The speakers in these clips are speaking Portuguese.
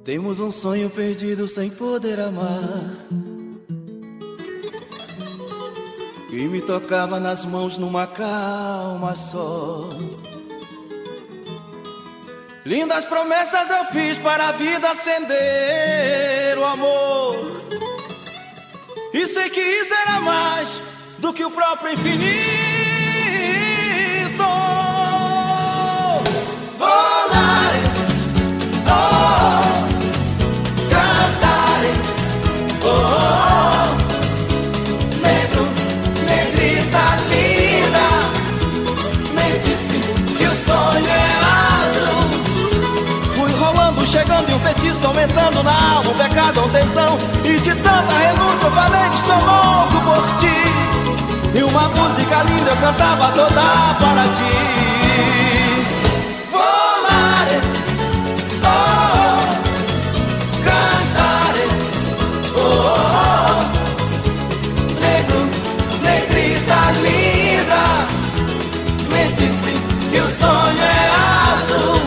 Temos um sonho perdido sem poder amar, que me tocava nas mãos numa calma só. Lindas promessas eu fiz para a vida acender o amor, e sei que isso era mais do que o próprio infinito. Volare, oh, cantare, oh, negro, negrita linda, me disse que o sonho é azul. Fui rolando, chegando e um feitiço aumentando na alma, um pecado, um tesão, e de tanta renúncia eu falei que estou louco por ti. E uma música linda eu cantava toda para ti. Volare, oh, cantare, oh, negro, negrita linda, me disse que o sonho é azul.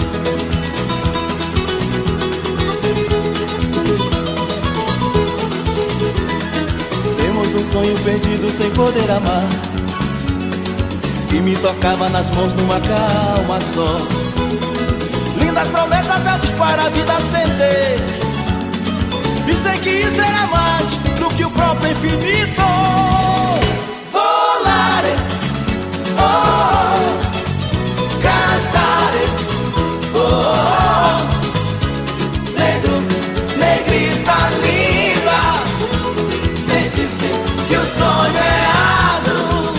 Temos um sonho perdido sem poder amar, que me tocava nas mãos numa calma só. Lindas promessas eu fiz para a vida acender, e sei que isso era mais do que o próprio infinito. Volare, oh, cantare, oh, negro, negrita linda, me disse que o sonho é azul.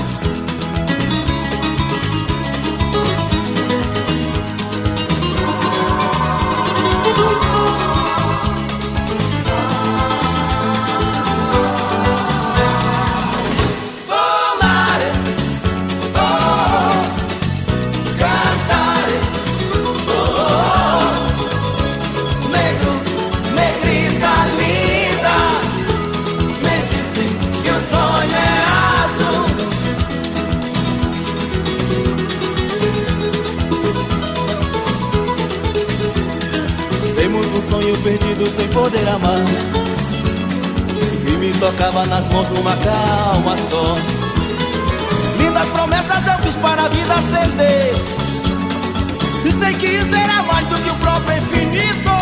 Volare, oh, cantare, oh, negro, negrita linda, me disse que o sonho é azul. Temos um sonho perdido sem poder amar, que me tocava nas mãos numa calma só. Lindas promessas eu fiz para a vida acender, e sei que isso era mais do que o próprio infinito.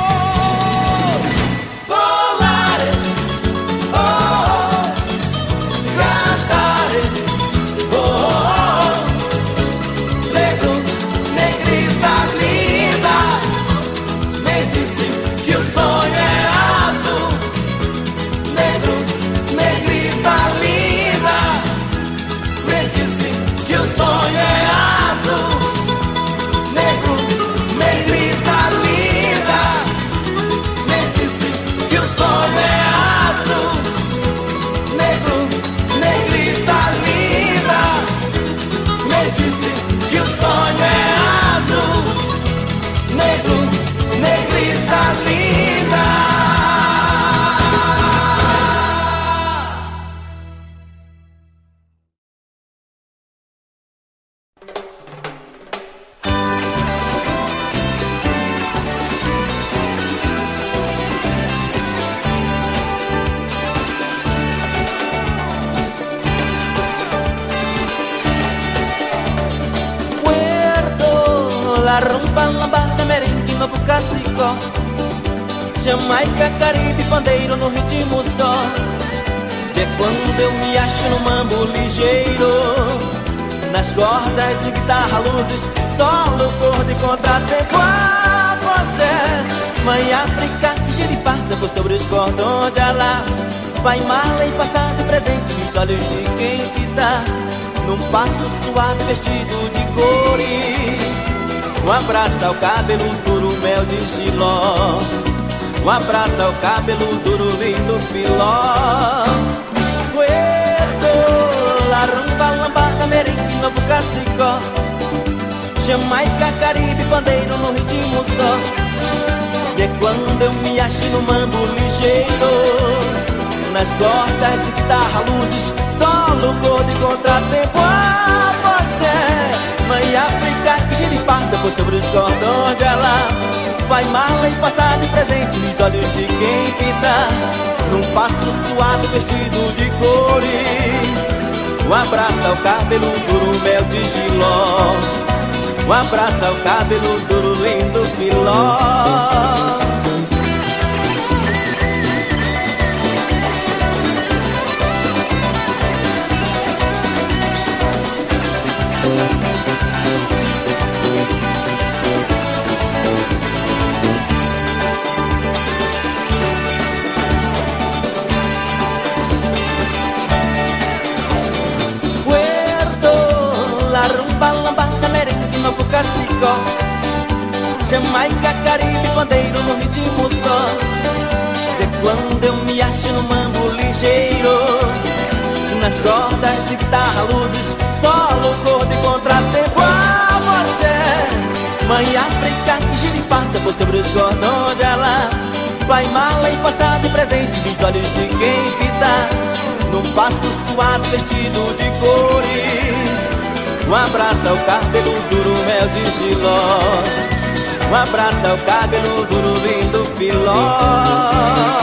Volare, oh, cantare, oh, negro, negrita linda, me disse que o sonho é azul. Negro, negrita linda, me disse que o sonho é azul. Negro, negrita linda, me disse que o sonho é azul. Negro, negrita linda, me disse que o sonho é azul. Negro, negrita linda. Puerto, la rumba, lambada, merengue, novo cacicó, Jamaica, Caribe, pandeiro no ritmo só. É quando eu me acho no mambo ligeiro, nas cordas de guitarra, luzes, solo, corda e contratempo. Ah, você, mãe África, giripaça por sobre os cordões de Alá. Vai Marley, passado presente nos olhos de quem que tá num passo suave vestido de cores. Um abraço ao cabelo duro, mel de Giló. Um abraço ao cabelo duro, lindo filó. Puerto, la rumba, lambada, merengue, novo cacicó, Jamaica, Caribe, pandeiro no ritmo só. E é quando eu me acho no mambo ligeiro, nas cordas de guitarra, luzes, solo, corda e contratempo. Ah, você, mãe África, giripaça passa por sobre os cordões dela. Vai mala e passado e presente nos olhos de quem fita, num passo suado vestido de cores. Um abraço ao cabelo duro, mel de Giló. Um abraço ao cabelo duro, lindo filó. Cacicó, Jamaica, Caribe, pandeiro no ritmo só. De quando eu me acho no mambo ligeiro, nas cordas de guitarra, luzes, solo, cor de contratempo. Ah, você, mãe África, que gira e passa por sobre os cordões dela. Vai mala e passado e presente nos olhos de quem fita, num passo suado vestido de cores. Um abraço ao cabelo duro, mel de Giló. Um abraço ao cabelo duro, lindo filó.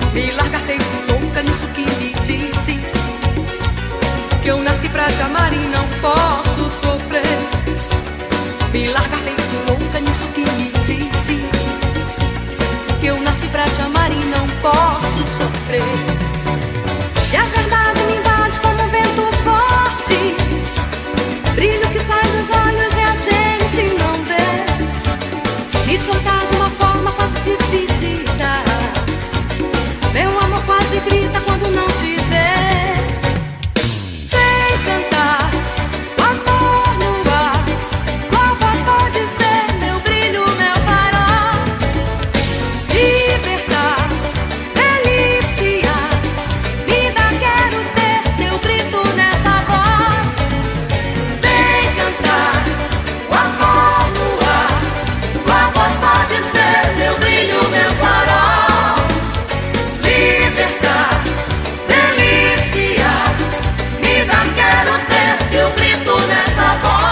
Me larga feito louca nisso que me disse, que eu nasci pra te amar e não posso sofrer. Me larga feito louca nisso que me disse, que eu nasci pra te amar e não posso sofrer. E a verdade me invade como um vento forte, brilho que sai dos olhos e a gente não vê. Me soltar de uma forma quase dividida, meu amor quase grita quando não te vê. Vem cantar o amor no ar, qual voz pode ser meu brilho, meu farol? Libertar, deliciar, vida quero ter teu grito nessa voz. Vem cantar o amor no ar, qual voz pode ser meu brilho, meu farol? Libertar, deliciar, vida quero ter teu grito nessa voz.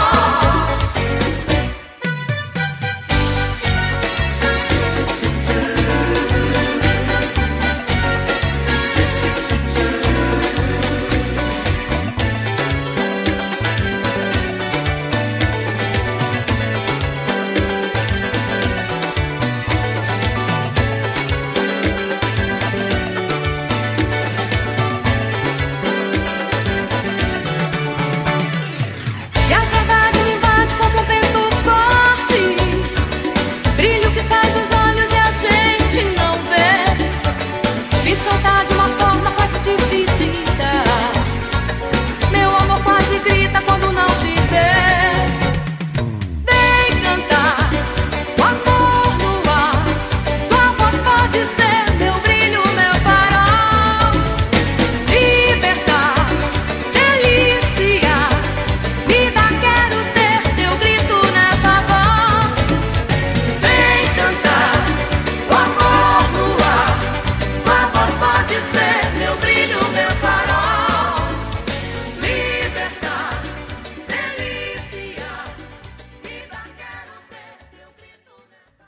E a verdade me invade como um vento forte, brilho que sai dos olhos e a gente não vê. Me soltar de uma forma quase dividida, meu amor quase grita quando não te vê. Vem cantar o amor no ar, tua voz pode ser meu brilho, meu farol. Libertar, deliciar, vida quero ter teu grito nessa voz. Vem cantar o amor no ar, tua voz pode ser meu brilho, meu farol. Libertar, deliciar, vida quero ter teu grito nessa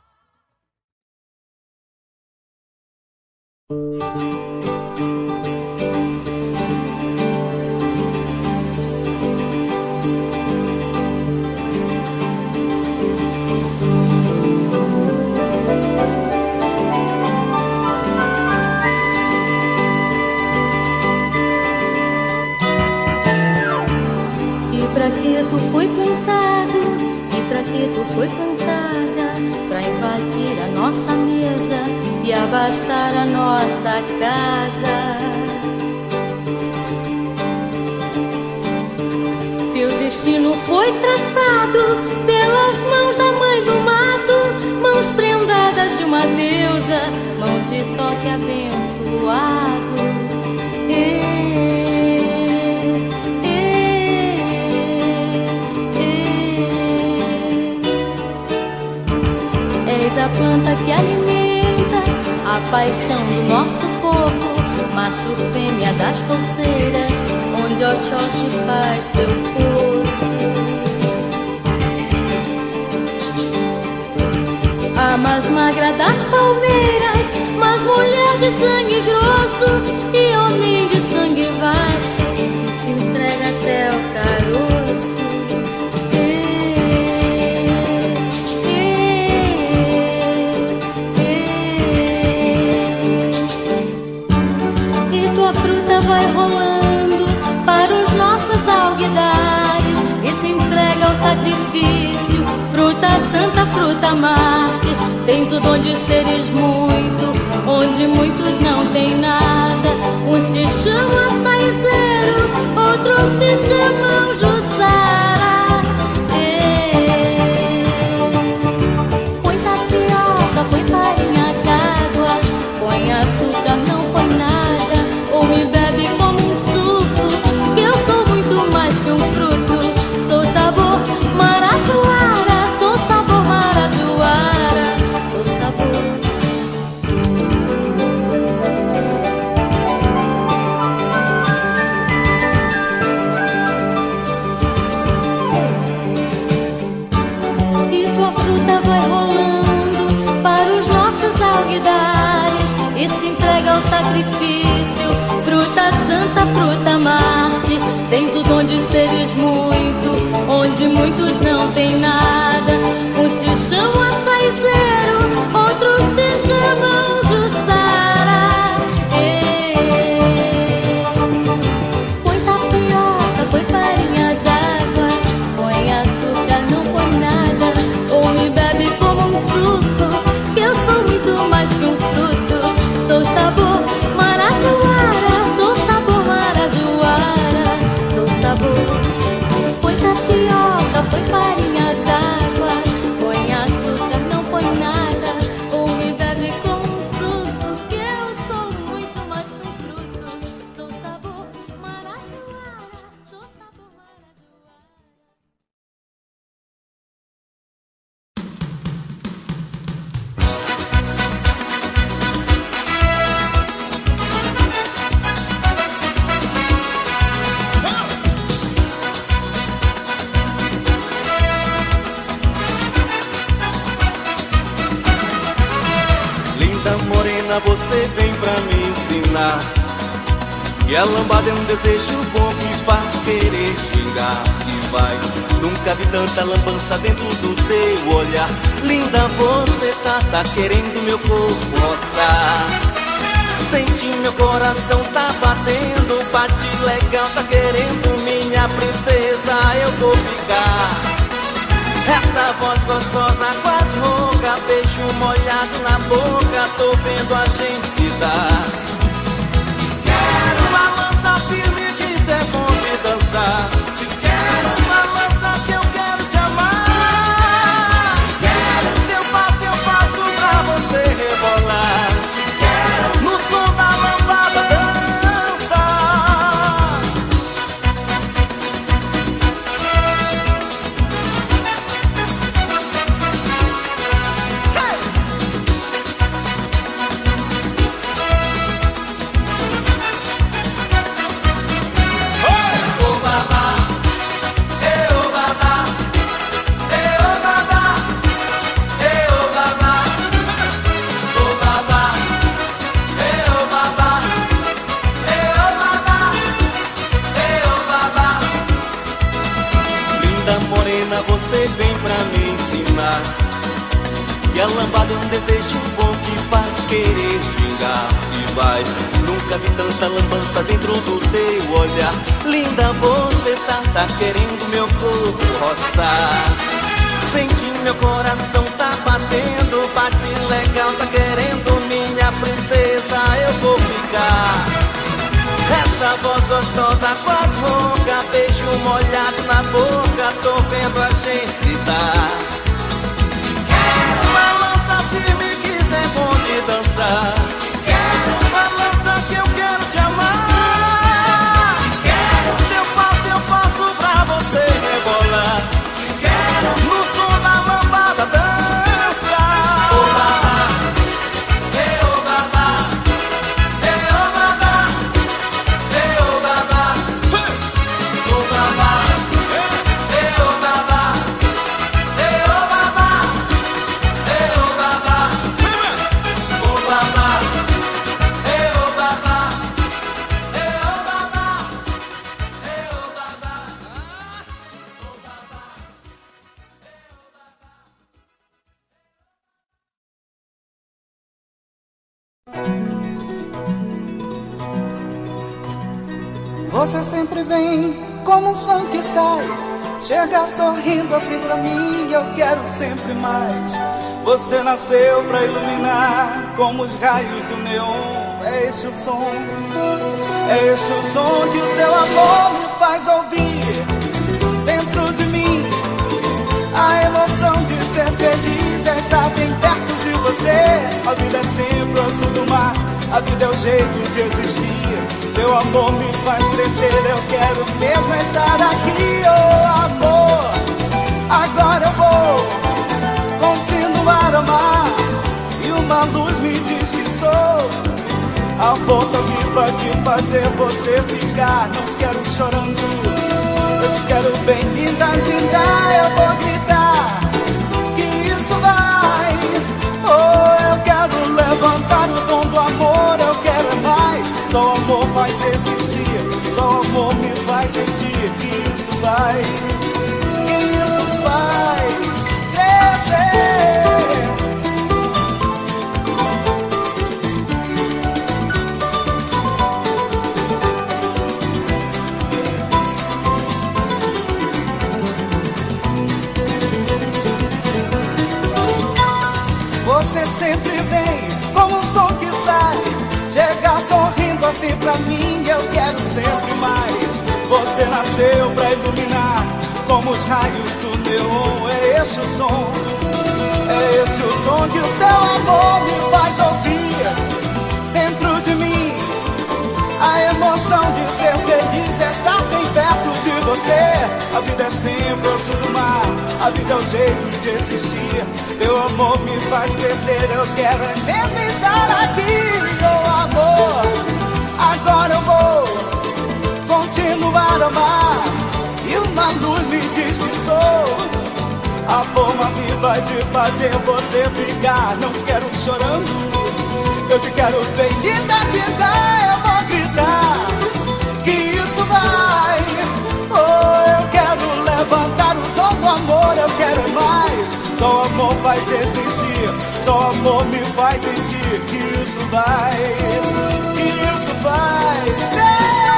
E pra que tu foi plantado, e pra que tu foi plantada, pra invadir a nossa mesa e abastar a nossa casa. Teu destino foi traçado pelas mãos da mãe do mato, mãos prendadas de uma deusa, mãos de toque abençoado. És a planta que alimenta a paixão do nosso povo, macho fêmea das touceiras, onde Oxóssi faz seu poço. A mais magra das palmeiras, mas mulher de sangue grosso e homem de sangue vasto, que te entrega até o caroço. E tua fruta vai rolando para os nossos alguidares e se entrega ao sacrifício. Fruta santa, fruta Marte, tens o dom de seres muito, onde muitos não têm nada. Uns te chamam açaizeiro, outros te chamam Jussara. Põe tapioca, põe farinha d'água, põe açúcar, não põe nada, ou me bebe como um suco, que eu sou muito mais que um fruto. Sou sabor marajoara, sou sabor marajoara, sou sabor. E tua fruta vai rolando para os nossos alguidares e se entrega o sacrifício. Fruta santa, fruta Marte, tens o dom de seres muito, onde muitos não têm nada. Uns te chamam açaizeiro, outros te chamam Jussara. Põe tapioca, põe farinha d'água, põe açúcar, não põe nada. Ou me bebe como um suco, que eu sou muito mais que um fruto. Sou sabor marajoara, sou sabor marajoara, sou sabor. Põe tapioca, põe farinha d'água, põe açúcar, não põe nada. Ou me bebe com um suco, que eu sou muito mais que um fruto. Sou sabor marajoara, sou sabor marajoara. Linda morena, você vem pra me ensinar que a lambada é um desejo bom que faz querer xingar. E vai, nunca vi tanta lambança dentro do teu olhar. Linda, você tá querendo meu corpo roçar. Senti meu coração tá batendo, bate legal, tá querendo minha princesa, eu vou ficar. Essa voz gostosa, quase rouca, beijo molhado na boca, tô vendo a gente se dar. Te quero, balança firme que isso é bom de dançar. Te quero, balança que eu quero te amar. Te quero, teu passo eu faço pra você rebolar. Te quero, no som da lambada dança. Você vem pra me ensinar que a lambada é um desejo bom que faz querer xingar. E vai, nunca vi tanta lambança dentro do teu olhar. Linda, você tá querendo meu corpo roçar. Senti meu coração tá batendo, bate legal, tá querendo minha princesa, eu vou ficar. Essa voz gostosa, quase rouca, beijo molhado na boca, tô vendo a gente se dar. Quero balança firme que isso é bom de dançar. Quero balança que eu quero te amar. Quero teu passo eu faço pra você rebolar. Quero no som da lambada dança. Oh babá, oh babá, oh babá. Oh babá, oh babá, oh babá, oh babá, oh babá, oh babá, oh babá, Você sempre vem como um som que sai, chega sorrindo assim pra mim, eu quero sempre mais. Você nasceu pra iluminar como os raios do neon. É este o som, é este o som que o seu amor me faz ouvir dentro de mim. A emoção de ser feliz é estar bem perto de você. A vida é sempre o azul do mar, a vida é o jeito de existir. Seu amor me faz crescer, eu quero mesmo estar aqui. Oh amor, agora eu vou continuar a amar. E uma luz me diz que sou a força viva de fazer você ficar. Não te quero chorando, eu te quero bem, linda, linda. Eu vou gritar que isso vai. Oh, eu quero levantar o dom do amor, eu Só o amor faz existir, só o amor me faz sentir que isso faz crescer. Você sempre vem como um som que sai, chega sorrindo assim pra mim, eu quero sempre mais. Você nasceu pra iluminar como os raios do neon. É esse o som, é esse o som que o seu amor me faz ouvir dentro de mim. A emoção de ser feliz é estar bem perto de você. A vida é sempre o sul do mar, a vida é o jeito de existir. Teu amor me faz crescer, eu quero é mesmo estar aqui. Oh amor, agora eu vou continuar a amar. E uma luz me diz que sou a forma viva de fazer você ficar. Não te quero chorando, eu te quero bem. Linda vida, eu vou gritar que isso vai. Oh, eu quero levantar o tom do amor, eu quero mais. Só o amor faz existir, só o amor me faz sentir que isso vai crescer.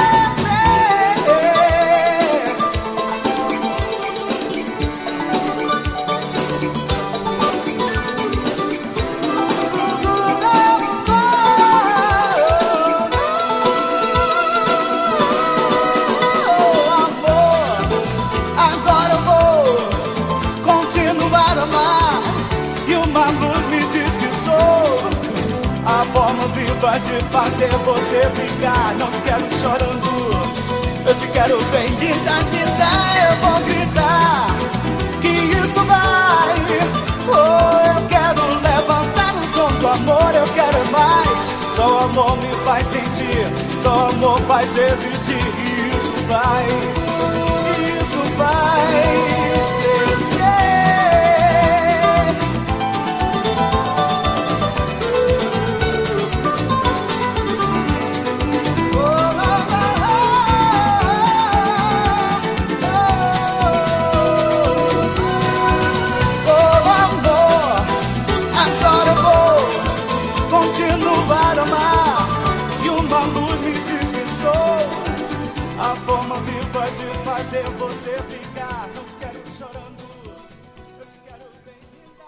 De fazer você ficar, não te quero chorando, eu te quero bem. Linda, linda, eu vou gritar que isso vai. Oh, eu quero levantar o tom do amor, eu quero mais. Só o amor me faz sentir, só o amor faz existir. E isso vai crescer. Fazer você ficar, não quero chorando, eu te quero bem.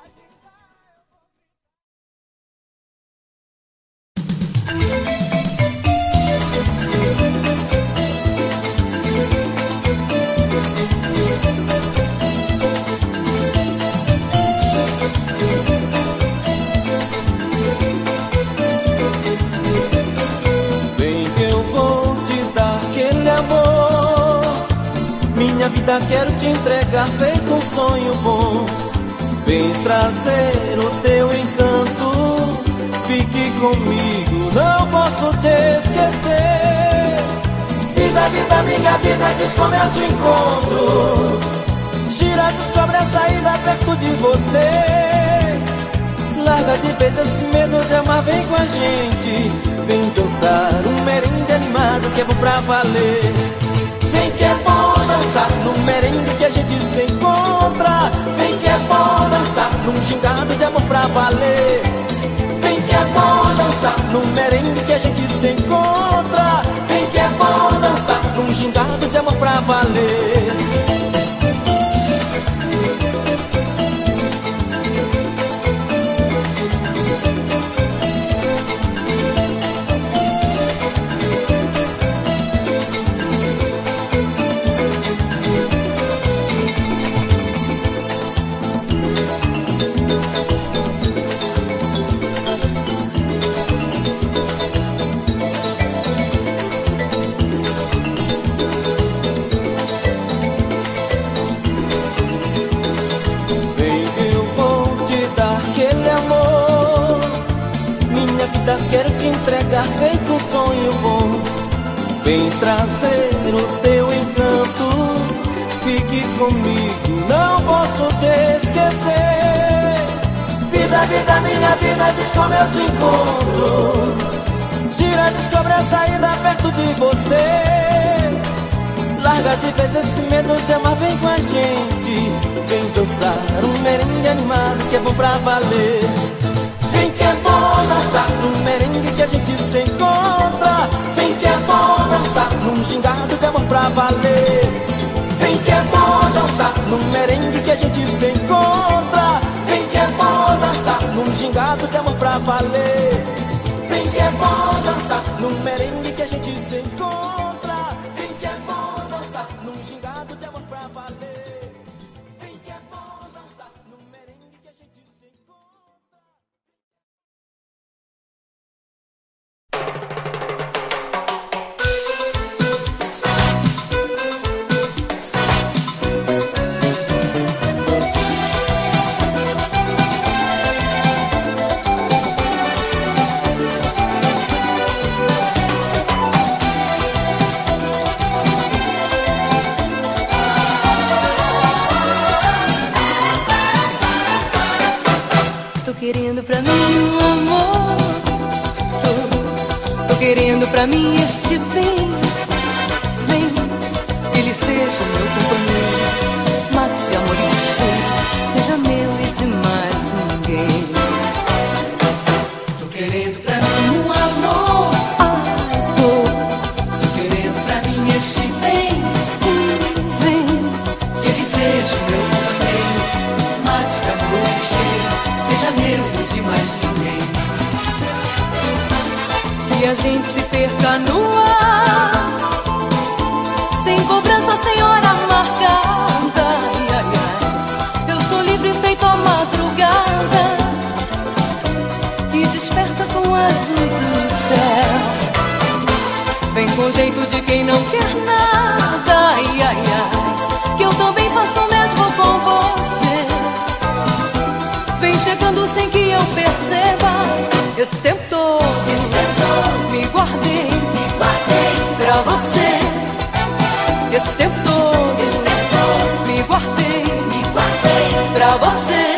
Vem que eu vou te dar aquele amor. Minha vida quero te entregar feito um sonho bom. Vem trazer o teu encanto, fique comigo, não posso te esquecer. Vida, vida, minha vida, diz como eu te encontro. Gira, descobre a saída perto de você. Larga de vez esse medo de amar, vem com a gente. Vem dançar um merengue animado que é bom pra valer. Vem que é bom dançar num merengue que a gente se encontra. Vem que é bom dançar num gingado de amor pra valer. Vem que é bom dançar num merengue que a gente se encontra. Vem que é bom dançar num gingado de amor pra valer. Quero te entregar feito um sonho bom. Vem trazer o teu encanto, fique comigo, não posso te esquecer. Vida, vida, minha vida, diz como eu te encontro. Gira, descobre queira sair da perto de você. Larga de vez esse medo de amar, vem com a gente. Vem dançar um merengue animado que é bom pra valer. Vem que é bom dançar num merengue que a gente se encontra. Vem que é bom dançar num gingado que é bom pra valer. Vem que é bom dançar num merengue que a gente se encontra. Vem que é bom dançar num gingado que é bom pra valer. Vem que é bom dançar num merengue que a gente se encontra. Vem que é bom dançar num gingado que é bom pra valer. Vem que é bom dançar num merengue que a gente se encontra. Querendo pra mim um amor, tô querendo pra mim este bem. Vem, que ele seja meu companheiro, mate de amor e de cheiro, seja meu e de mais ninguém. Tô querendo pra mim um amor, tô querendo pra mim este bem. Vem, que ele seja meu companheiro, mate de amor e de cheiro, seja meu e de mais ninguém. E a gente se perca no ar, sem cobrança, sem hora marcada. Ai, ai, ai. Eu sou livre feito a madrugada, que desperta com o azul do céu. Vem com jeito de quem não quer nada. Ai, ai, ai. Que eu também faço o mesmo com você. Vem chegando sem que eu perceba. Esse tempo todo me guardei pra você. Esse tempo todo me guardei pra você.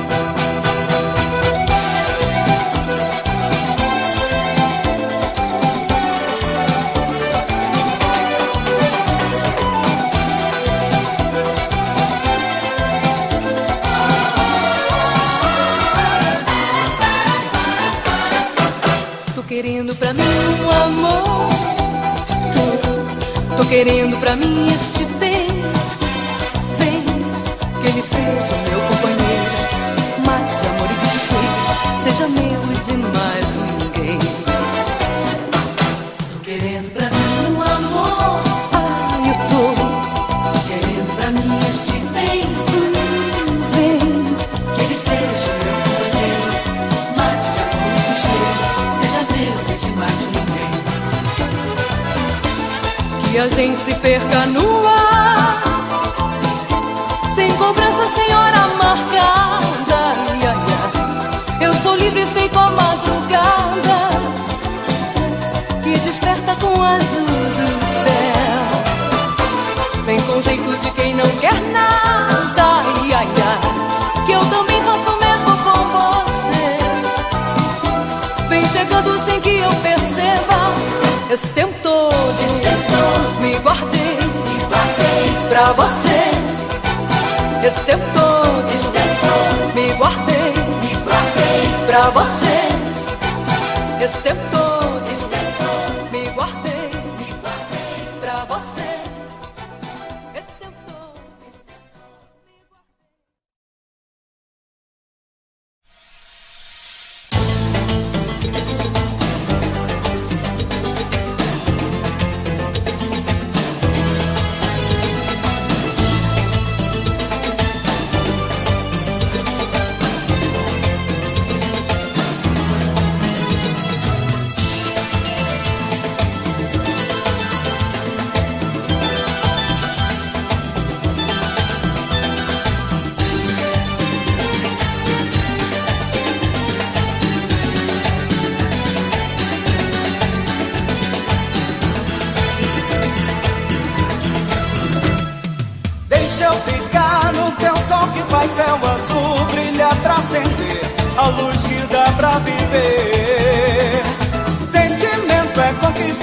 Querendo pra mim um amor, tô querendo pra mim este bem. Vem, que ele seja meu companheiro, mate de amor e de cheiro, seja meu e de mais ninguém. Tô querendo pra mim um amor, eu tô querendo pra mim este bem. Vem, que ele seja meu companheiro, mate de amor e de cheiro, seja meu e de mais ninguém. Que a gente se perca no ar, sem cobrança, sem hora marcada. Ai, ai, ai. Eu sou livre feito a madrugada, que desperta com o azul do céu. Vem com jeito de quem não quer nada. Ai, ai, ai. Que eu também faço o mesmo com você. Vem chegando sem que eu perceba. Esse tempo todo me guardei pra você. Esse tempo todo me guardei pra você. Esse tempo todo me guardei pra você. Esse tempo todo me guardei. faz céu azul, brilha pra acender a luz que dá pra viver. Sentimento é conquista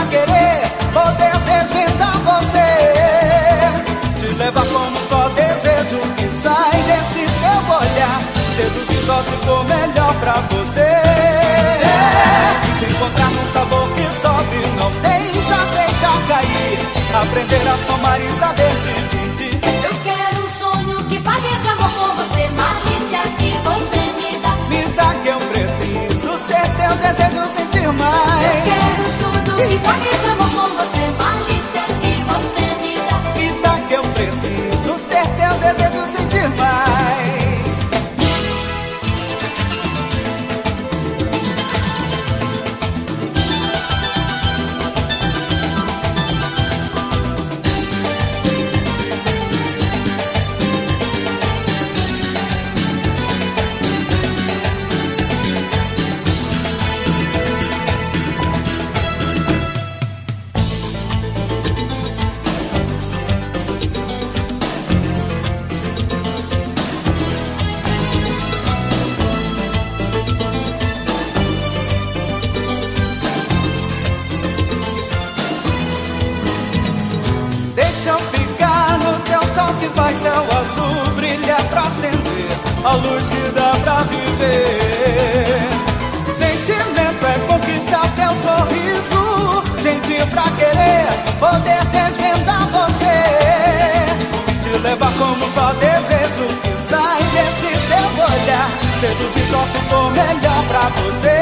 querer poder desvendar você, te levar como só desejo que sai desse teu olhar, seduzir só se for melhor pra você. Te encontrar num sabor que sobe, não deixa cair, aprender a somar e saber dividir. Eu quero um sonho que fale de amor com você, malícia que você me dá. Me dá que eu preciso ter teu desejo, sentir mais. Eu quero tudo que fale de amor com você, malícia que você me dá. Me dá que eu preciso ter teu desejo, sentir mais. Deixa eu ficar no teu sol que faz céu azul brilhar pra acender a luz que dá pra viver. Sentimento é conquistar teu sorriso, gentil pra querer poder desvendar você, te levar como só desejo que sai desse teu olhar, seduzir só se for melhor pra você.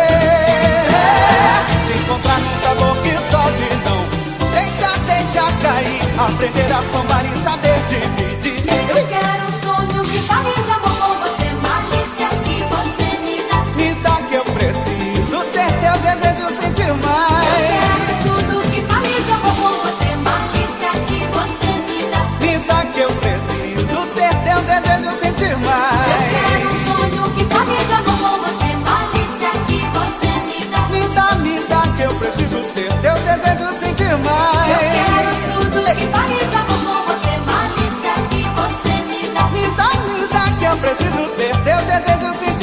Te encontrar num sabor que sobe, não deixa cair, aprender a somar e saber dividir. Eu quero um sonho que fale de amor com você, malícia que você me dá. Me dá que eu preciso ter teu desejo, sentir mais. Eu quero tudo que fale de amor com você, malícia que você me dá. Me dá que eu preciso ter teu desejo, sentir mais. Eu quero um sonho que fale de amor com você, malícia que você me dá. Me dá que eu preciso ter teu desejo, sentir mais. Eu quero tudo que fale de amor com você, malícia que você me dá. Me dá que eu preciso ter teu desejo, sentir mais.